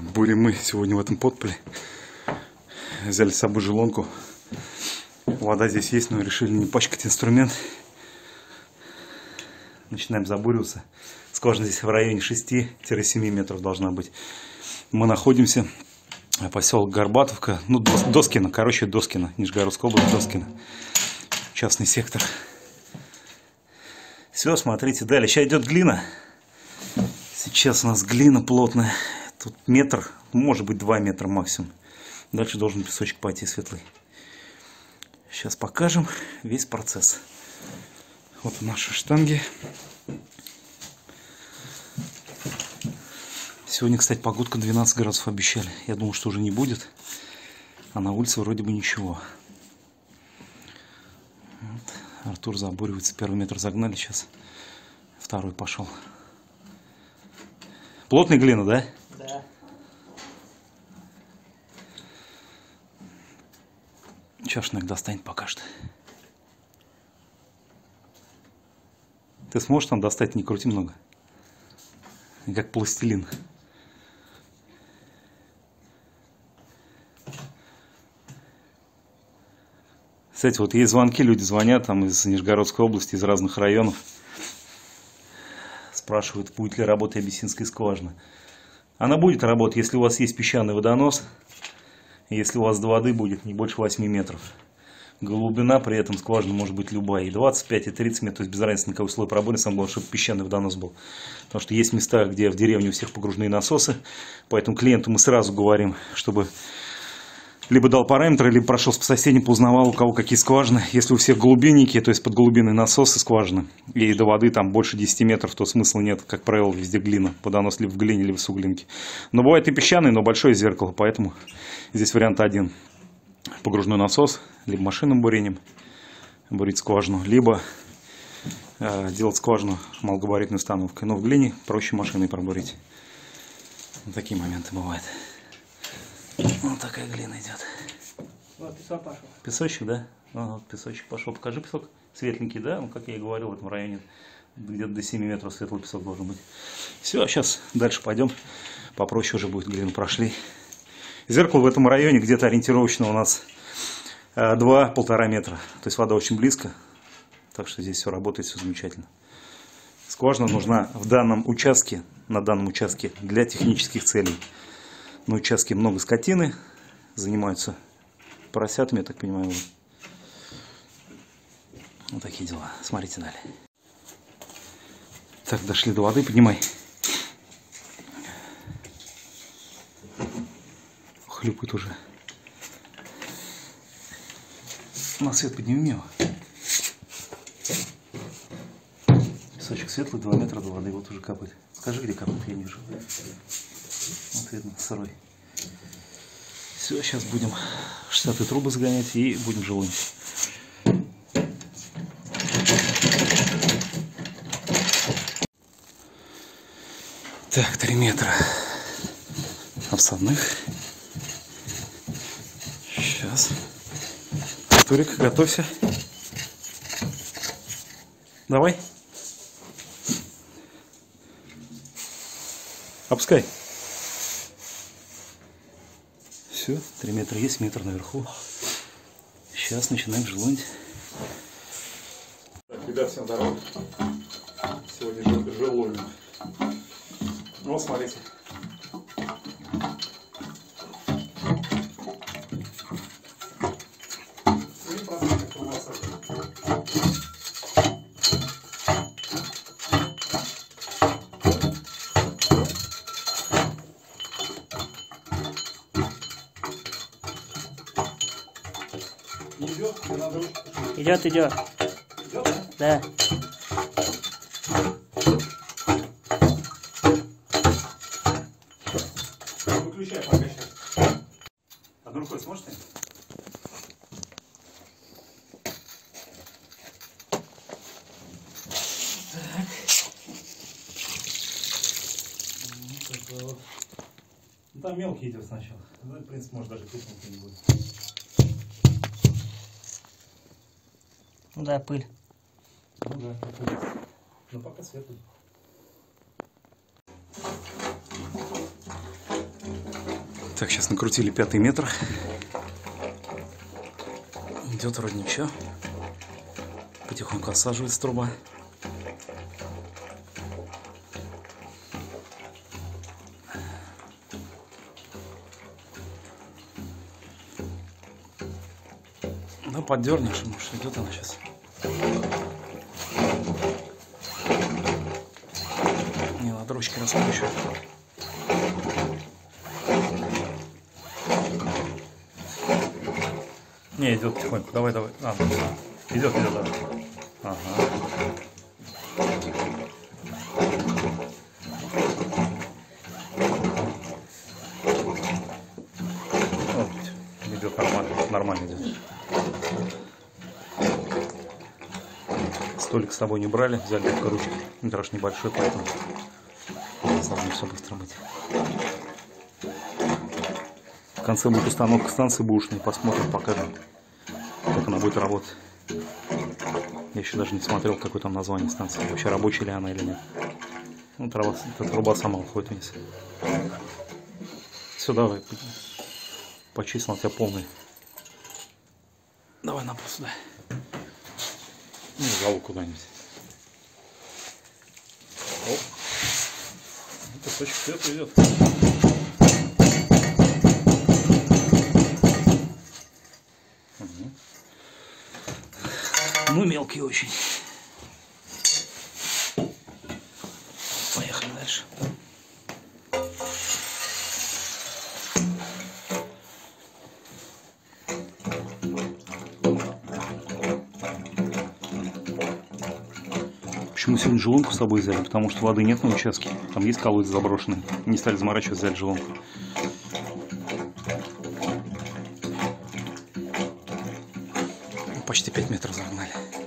Были мы сегодня в этом подполе. Взяли с собой желонку. Вода здесь есть, но решили не пачкать инструмент. Начинаем забуриваться. Скважина здесь в районе 6-7 метров должна быть. Мы находимся в поселке Горбатовка. Ну, Доскино, короче, Доскино. Нижегородская область, Доскино. Частный сектор. Все, смотрите, далее. Сейчас идет глина. Сейчас у нас глина плотная. Тут метр, может быть 2 метра максимум. Дальше должен песочек пойти светлый. Сейчас покажем весь процесс. Вот наши штанги. Сегодня, кстати, погодка 12 градусов обещали. Я думал, что уже не будет. А на улице вроде бы ничего. Вот. Артур забуривается. Первый метр загнали, сейчас второй пошел. Плотная глина, да? Да. Чашник достанет пока что. Ты сможешь там достать, не крути много. Как пластилин. Кстати, вот есть звонки, люди звонят там из Нижегородской области, из разных районов. Спрашивают, будет ли работать абиссинская скважина. Она будет работать, если у вас есть песчаный водонос, если у вас до воды будет не больше 8 метров. Глубина при этом скважина может быть любая, и 25, и 30 метров, то есть без разницы никакой слой пробоины, самое главное, чтобы песчаный водонос был. Потому что есть места, где в деревне у всех погружные насосы, поэтому клиенту мы сразу говорим, чтобы либо дал параметры, либо прошел по соседним, поузнавал, у кого какие скважины. Если у всех глубинненькие, то есть под глубинные насосы скважины, и до воды там больше 10 метров, то смысла нет, как правило, везде глина. Водонос либо в глине, либо в суглинке. Но бывает и песчаный, но большое зеркало, поэтому здесь вариант один. Погружной насос, либо машинным бурением бурить скважину, либо делать скважину малогабаритной установкой. Но в глине проще машиной пробурить. Вот такие моменты бывают. Вот такая глина идет. Вот песок пошел. Песочек, да? Вот песочек пошел. Покажи песок. Светленький, да? Ну, как я и говорил, в этом районе где-то до 7 метров светлый песок должен быть. Все, сейчас дальше пойдем. Попроще уже будет, глину прошли. Зеркало в этом районе где-то ориентировочно у нас 2-1,5 метра. То есть вода очень близко. Так что здесь все работает, все замечательно. Скважина нужна в данном участке, на данном участке для технических целей. На участке много скотины, занимаются поросятами, я так понимаю. Вот такие дела. Смотрите далее. Так, дошли до воды, поднимай. Хлюпает уже. На свет поднимем его. Песочек светлый, 2 метра до воды, вот уже капает. Скажи, где капает, я не вижу. Вот видно, сырой. Все, сейчас будем 60-й трубы загонять и будем желудить. Так, 3 метра обсадных. Сейчас. Турик, готовься. Давай. Опускай. Все, 3 метра есть, метр наверху. Сейчас начинаем желудить. Так, ребят, всем здорово. Сегодня желудим. Ну, смотрите. Идет, идет. Да. Выключай пока сейчас. Одной рукой сможете? Так. Ну, там мелкий идет сначала. Ну, в принципе, может даже пыхнуть не будет. Ну да, пыль. Ну да, пыль. Но пока светлый. Так, сейчас накрутили 5-й метр. Идет вроде ничего. Потихоньку осаживается труба. Ну, поддернешь, может, идет она сейчас. Не, надо ручки раскручивать. Не, идет потихоньку. Давай, давай. Идет, давай. Ага. Вот, идет нормально, нормально идет. Столик с собой не брали, взяли только ручки. Метраж небольшой, поэтому должно все быстро быть. В конце будет установка станции бэушной. Посмотрим, покажем, как она будет работать. Я еще даже не смотрел, какое там название станции. Вообще рабочая ли она или нет. Ну, труба сама уходит вниз. Все, давай. Почистил, у тебя полный. Давай на пол сюда. Ну, залу куда-нибудь. Оп. Кусочек вперед идет. Ну, мелкий очень. Поехали дальше. Почему сегодня желонку с собой взяли? Потому что воды нет на участке. Там есть колодец заброшенный. Не стали заморачиваться, взяли желонку. Почти 5 метров загнали.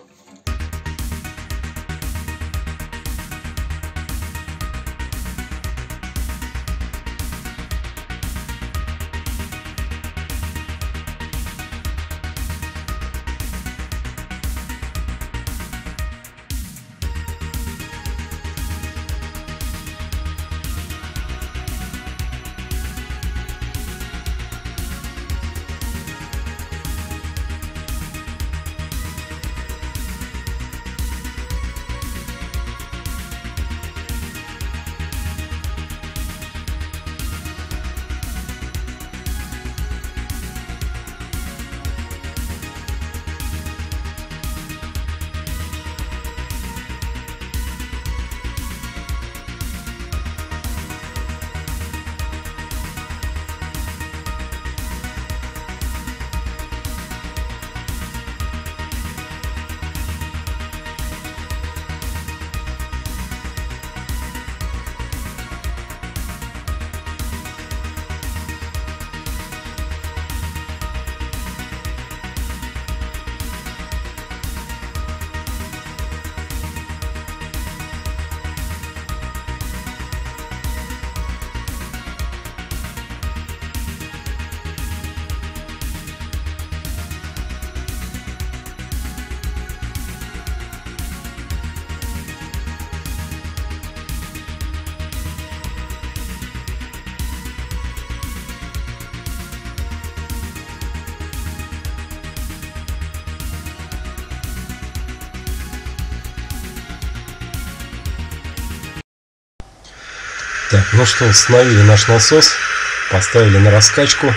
Так, ну что, установили наш насос, поставили на раскачку.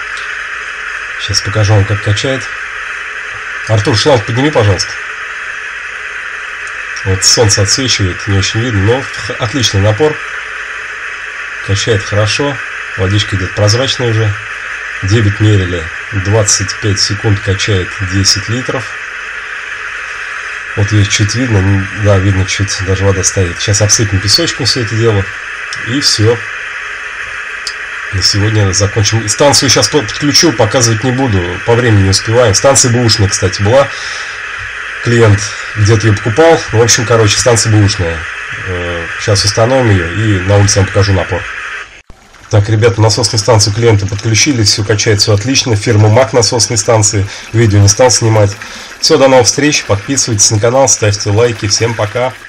Сейчас покажу вам, как качает. Артур, шланг подними, пожалуйста. Вот солнце отсвечивает, не очень видно, но отличный напор. Качает хорошо, водичка идет прозрачная уже. Дебет мерили, 25 секунд качает 10 литров. Вот здесь чуть видно, да, видно чуть, даже вода стоит. Сейчас обсыпем песочком все это дело. И все. На сегодня закончим. И станцию сейчас подключу, показывать не буду. По времени не успеваем. Станция бэушная, кстати, была. Клиент где-то ее покупал. В общем, короче, станция бэушная. Сейчас установим ее и на улице вам покажу напор. Так, ребята, насосную станцию клиента подключили. Все качает, все отлично. Фирма МАК насосной станции. Видео не стал снимать. Все, до новых встреч. Подписывайтесь на канал, ставьте лайки. Всем пока.